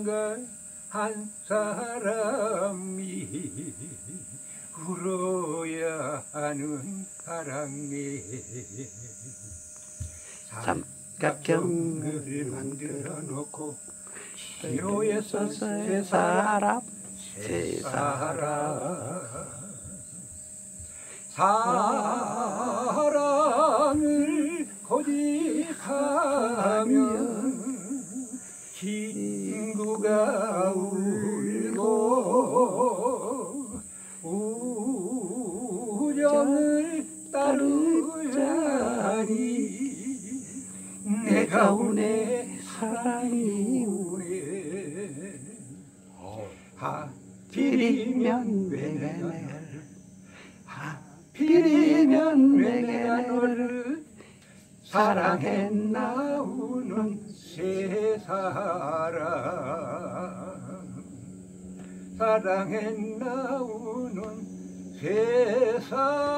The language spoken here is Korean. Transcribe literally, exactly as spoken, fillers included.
누군가 한 사람이 울어야 하는 사랑에 삼각형을 만들어 놓고 기로에서 세 사람 세 사람 사랑을 고집하면 친구가 울고 우정을 따르자니 내가 우네 사랑이 우네 하필이면 왜 내가 하필이면 왜 내가 너를 사랑했나 우는 세 사람 사랑했나 우는 세 사람